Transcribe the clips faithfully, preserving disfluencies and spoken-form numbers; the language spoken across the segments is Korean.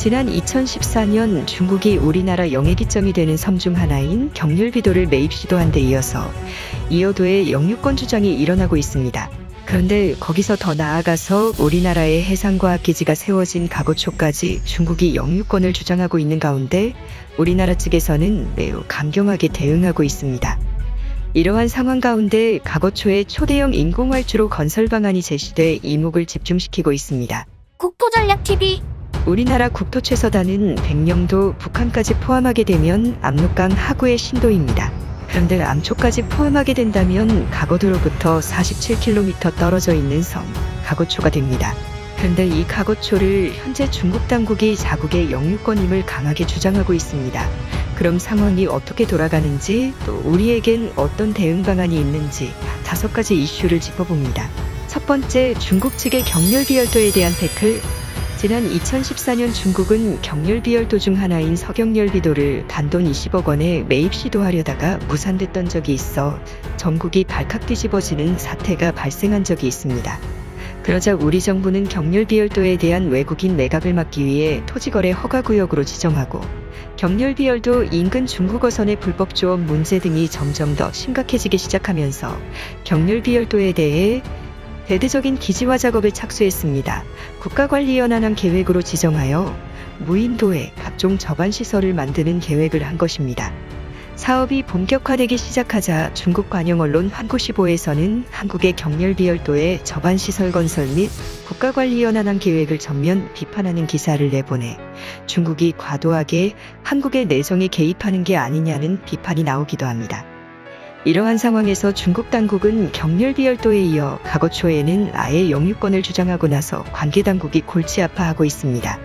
지난 이천십사 년 중국이 우리나라 영해기점이 되는 섬 중 하나인 경률비도를 매입 시도한 데 이어서 이어도의 영유권 주장이 일어나고 있습니다. 그런데 거기서 더 나아가서 우리나라의 해상과학기지가 세워진 가고초까지 중국이 영유권을 주장하고 있는 가운데 우리나라 측에서는 매우 강경하게 대응하고 있습니다. 이러한 상황 가운데 가고초의 초대형 인공활주로 건설 방안이 제시돼 이목을 집중시키고 있습니다. 국토전략티비 우리나라 국토 최서단은 백령도, 북한까지 포함하게 되면 압록강 하구의 신도입니다. 그런데 암초까지 포함하게 된다면 가고도로부터 사십칠 킬로미터 떨어져 있는 섬 가고초가 됩니다. 그런데 이 가고초를 현재 중국 당국이 자국의 영유권임을 강하게 주장하고 있습니다. 그럼 상황이 어떻게 돌아가는지, 또 우리에겐 어떤 대응 방안이 있는지 다섯 가지 이슈를 짚어봅니다. 첫 번째, 중국 측의 경렬비열도에 대한 태클. 지난 이천십사 년 중국은 경렬비열도 중 하나인 서경렬비도를 단돈 이십억 원에 매입 시도하려다가 무산됐던 적이 있어 전국이 발칵 뒤집어지는 사태가 발생한 적이 있습니다. 그러자 우리 정부는 경렬비열도에 대한 외국인 매각을 막기 위해 토지거래 허가구역으로 지정하고, 경렬비열도 인근 중국 어선의 불법 조업 문제 등이 점점 더 심각해지기 시작하면서 경렬비열도에 대해 대대적인 기지화 작업에 착수했습니다. 국가관리연한항 계획으로 지정하여 무인도에 각종 저반시설을 만드는 계획을 한 것입니다. 사업이 본격화되기 시작하자 중국 관영 언론 환구시보에서는 한국의 경렬비열도의 저반시설 건설 및 국가관리연한항 계획을 전면 비판하는 기사를 내보내 중국이 과도하게 한국의 내정에 개입하는 게 아니냐는 비판이 나오기도 합니다. 이러한 상황에서 중국 당국은 경렬비열도에 이어 가고초에는 아예 영유권을 주장하고 나서 관계 당국이 골치 아파하고 있습니다.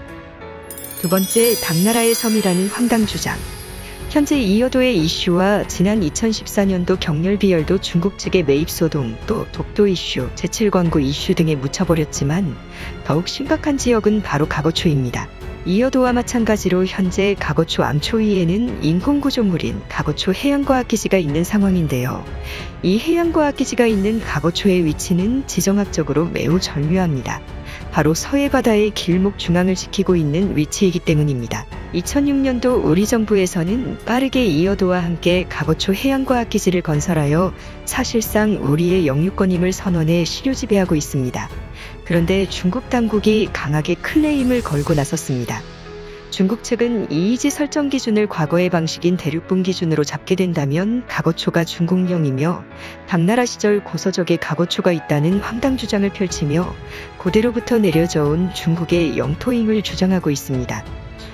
두 번째, 당나라의 섬이라는 황당 주장. 현재 이어도의 이슈와 지난 이천십사 년도 경렬비열도 중국 측의 매입 소동, 또 독도 이슈, 제칠 광구 이슈 등에 묻혀버렸지만 더욱 심각한 지역은 바로 가고초입니다. 이어도와 마찬가지로 현재 가고초 암초 위에는 인공구조물인 가고초 해양과학기지가 있는 상황인데요. 이 해양과학기지가 있는 가고초의 위치는 지정학적으로 매우 절묘합니다. 바로 서해바다의 길목 중앙을 지키고 있는 위치이기 때문입니다. 이천육 년도 우리 정부에서는 빠르게 이어도와 함께 가고초 해양과학기지를 건설하여 사실상 우리의 영유권임을 선언해 실효지배하고 있습니다. 그런데 중국 당국이 강하게 클레임을 걸고 나섰습니다. 중국 측은 이이지 설정 기준을 과거의 방식인 대륙분 기준으로 잡게 된다면 가고초가 중국령이며 당나라 시절 고서적에 가고초가 있다는 황당 주장을 펼치며 고대로부터 내려져 온 중국의 영토임을 주장하고 있습니다.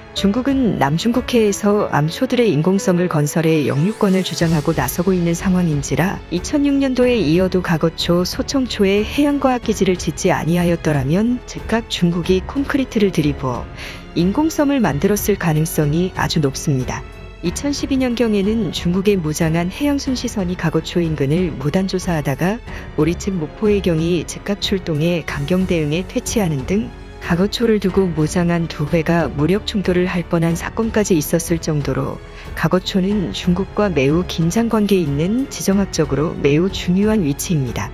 중국은 남중국해에서 암초들의 인공섬을 건설해 영유권을 주장하고 나서고 있는 상황인지라 이천육 년도에 이어도 가고초, 소청초에 해양과학기지를 짓지 아니하였더라면 즉각 중국이 콘크리트를 들이부어 인공섬을 만들었을 가능성이 아주 높습니다. 이천십이 년경에는 중국의 무장한 해양순시선이 가고초 인근을 무단조사하다가 우리 측 목포해경이 즉각 출동해 강경 대응에 퇴치하는 등 가고초를 두고 무장한 두 회가 무력 충돌을 할 뻔한 사건까지 있었을 정도로 가고초는 중국과 매우 긴장 관계에 있는 지정학적으로 매우 중요한 위치입니다.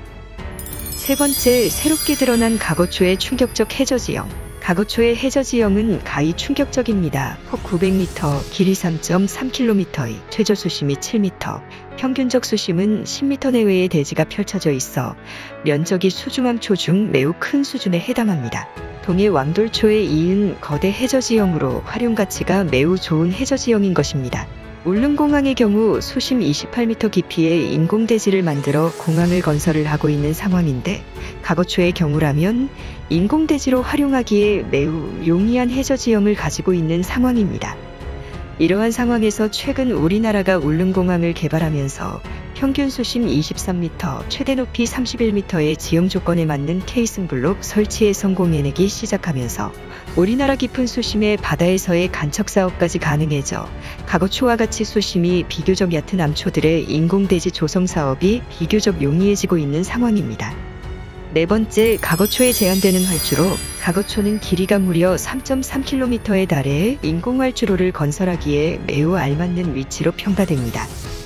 세 번째, 새롭게 드러난 가고초의 충격적 해저지형. 가고초의 해저지형은 가히 충격적입니다. 폭 구백 미터, 길이 삼 점 삼 킬로미터의 최저 수심이 칠 미터, 평균적 수심은 십 미터 내외의 대지가 펼쳐져 있어 면적이 수중암초 중 매우 큰 수준에 해당합니다. 동해 왕돌초에 이은 거대 해저지형으로 활용가치가 매우 좋은 해저지형인 것입니다. 울릉공항의 경우 수심 이십팔 미터 깊이의 인공대지를 만들어 공항을 건설을 하고 있는 상황인데, 가고초의 경우라면 인공대지로 활용하기에 매우 용이한 해저지형을 가지고 있는 상황입니다. 이러한 상황에서 최근 우리나라가 울릉공항을 개발하면서 평균 수심 이십삼 미터, 최대 높이 삼십일 미터의 지형 조건에 맞는 케이슨블록 설치에 성공해내기 시작하면서 우리나라 깊은 수심의 바다에서의 간척 사업까지 가능해져 가고초와 같이 수심이 비교적 얕은 암초들의 인공대지 조성 사업이 비교적 용이해지고 있는 상황입니다. 네 번째, 가고초에 제한되는 활주로. 가고초는 길이가 무려 삼 점 삼 킬로미터에 달해 인공활주로를 건설하기에 매우 알맞는 위치로 평가됩니다.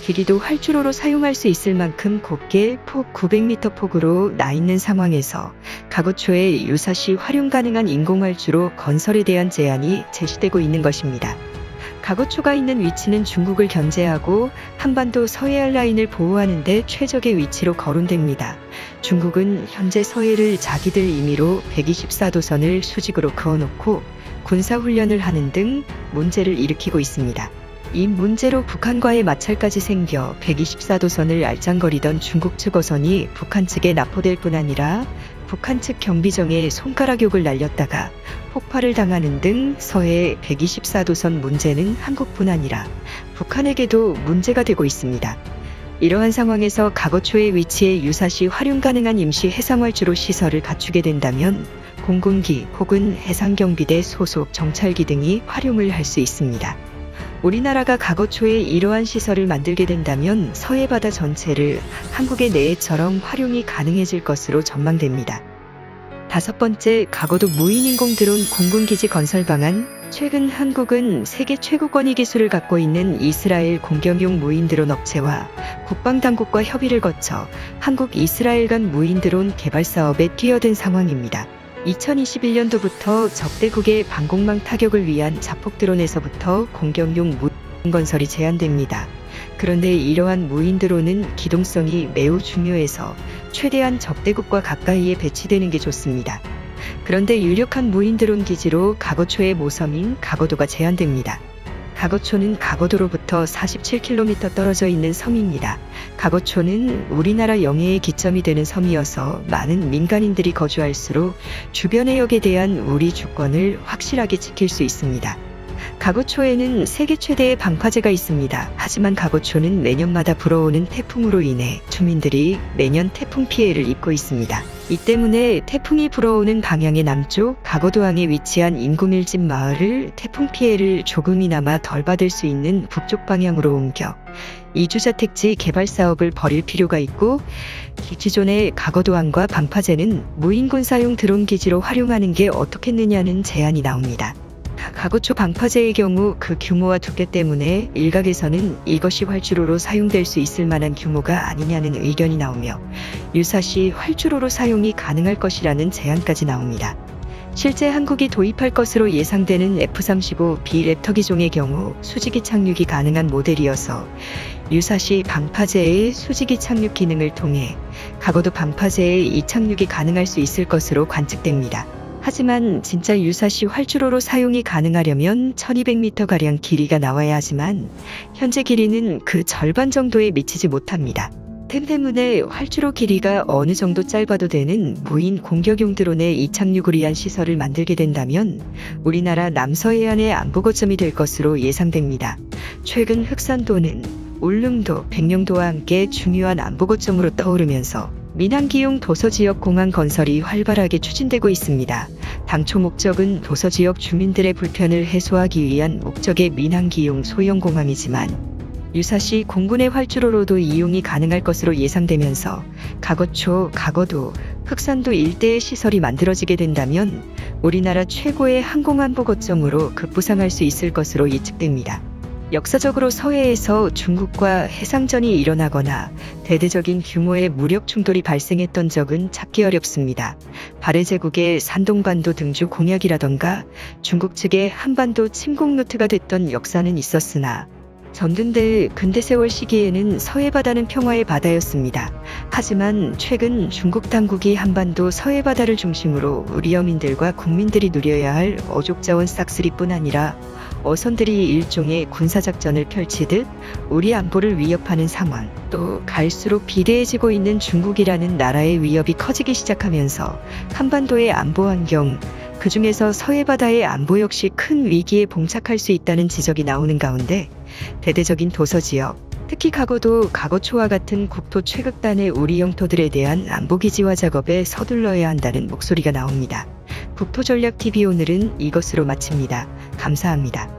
길이도 활주로로 사용할 수 있을 만큼 곱게 폭 구백 미터 폭으로 나 있는 상황에서 가고초에 유사시 활용 가능한 인공활주로 건설에 대한 제안이 제시되고 있는 것입니다. 가고초가 있는 위치는 중국을 견제하고 한반도 서해안 라인을 보호하는 데 최적의 위치로 거론됩니다. 중국은 현재 서해를 자기들 임의로 백이십사 도선을 수직으로 그어놓고 군사훈련을 하는 등 문제를 일으키고 있습니다. 이 문제로 북한과의 마찰까지 생겨 백이십사 도선을 알짱거리던 중국 측 어선이 북한 측에 납포될 뿐 아니라 북한 측 경비정에 손가락 욕을 날렸다가 폭발을 당하는 등 서해 백이십사 도선 문제는 한국뿐 아니라 북한에게도 문제가 되고 있습니다. 이러한 상황에서 가고초의 위치에 유사시 활용 가능한 임시 해상활주로 시설을 갖추게 된다면 공군기 혹은 해상경비대 소속 정찰기 등이 활용을 할 수 있습니다. 우리나라가 가고초에 이러한 시설을 만들게 된다면 서해바다 전체를 한국의 내해처럼 활용이 가능해질 것으로 전망됩니다. 다섯 번째, 가고도 무인인공 드론 공군기지 건설 방안. 최근 한국은 세계 최고권위 기술을 갖고 있는 이스라엘 공격용 무인 드론 업체와 국방당국과 협의를 거쳐 한국 이스라엘 간 무인 드론 개발 사업에 뛰어든 상황입니다. 이천이십일 년도부터 적대국의 방공망 타격을 위한 자폭 드론에서부터 공격용 무인 건설이 제한됩니다. 그런데 이러한 무인 드론은 기동성이 매우 중요해서 최대한 적대국과 가까이에 배치되는 게 좋습니다. 그런데 유력한 무인 드론 기지로 가고초의 모섬인 가고도가 제한됩니다. 가고초는 가고도로부터 사십칠 킬로미터 떨어져 있는 섬입니다. 가고초는 우리나라 영해의 기점이 되는 섬이어서 많은 민간인들이 거주할수록 주변 해역에 대한 우리 주권을 확실하게 지킬 수 있습니다. 가고초에는 세계 최대의 방파제가 있습니다. 하지만 가고초는 매년마다 불어오는 태풍으로 인해 주민들이 매년 태풍 피해를 입고 있습니다. 이 때문에 태풍이 불어오는 방향의 남쪽 가고도항에 위치한 인구 밀집 마을을 태풍 피해를 조금이나마 덜 받을 수 있는 북쪽 방향으로 옮겨 이주자택지 개발 사업을 벌일 필요가 있고, 기존의 가고도항과 방파제는 무인군사용 드론 기지로 활용하는 게 어떻겠느냐는 제안이 나옵니다. 가고초 방파제의 경우 그 규모와 두께 때문에 일각에서는 이것이 활주로로 사용될 수 있을 만한 규모가 아니냐는 의견이 나오며 유사시 활주로로 사용이 가능할 것이라는 제안까지 나옵니다. 실제 한국이 도입할 것으로 예상되는 에프 삼십오 비 랩터 기종의 경우 수직이 착륙이 가능한 모델이어서 유사시 방파제의 수직이 착륙 기능을 통해 가고도 방파제의 이착륙이 가능할 수 있을 것으로 관측됩니다. 하지만 진짜 유사시 활주로로 사용이 가능하려면 천이백 미터가량 길이가 나와야 하지만 현재 길이는 그 절반 정도에 미치지 못합니다. 때문에 활주로 길이가 어느 정도 짧아도 되는 무인 공격용 드론의 이착륙을 위한 시설을 만들게 된다면 우리나라 남서해안의 안보거점이 될 것으로 예상됩니다. 최근 흑산도는 울릉도, 백령도와 함께 중요한 안보거점으로 떠오르면서 민항기용 도서지역 공항 건설이 활발하게 추진되고 있습니다. 당초 목적은 도서지역 주민들의 불편을 해소하기 위한 목적의 민항기용 소형 공항이지만 유사시 공군의 활주로로도 이용이 가능할 것으로 예상되면서 가고초, 가고도, 흑산도 일대의 시설이 만들어지게 된다면 우리나라 최고의 항공안보 거점으로 급부상할 수 있을 것으로 예측됩니다. 역사적으로 서해에서 중국과 해상전이 일어나거나 대대적인 규모의 무력 충돌이 발생했던 적은 찾기 어렵습니다. 발해제국의 산동반도 등주 공약이라던가 중국 측의 한반도 침공 루트가 됐던 역사는 있었으나 전근대 근대세월 시기에는 서해바다는 평화의 바다였습니다. 하지만 최근 중국 당국이 한반도 서해바다를 중심으로 우리 어민들과 국민들이 누려야 할 어족자원 싹쓸이뿐 아니라 어선들이 일종의 군사작전을 펼치듯 우리 안보를 위협하는 상황, 또 갈수록 비대해지고 있는 중국이라는 나라의 위협이 커지기 시작하면서 한반도의 안보 환경, 그 중에서 서해바다의 안보 역시 큰 위기에 봉착할 수 있다는 지적이 나오는 가운데 대대적인 도서지역, 특히 가고도, 가고초와 같은 국토 최극단의 우리 영토들에 대한 안보기지화 작업에 서둘러야 한다는 목소리가 나옵니다. 국토전략티비 오늘은 이것으로 마칩니다. 감사합니다.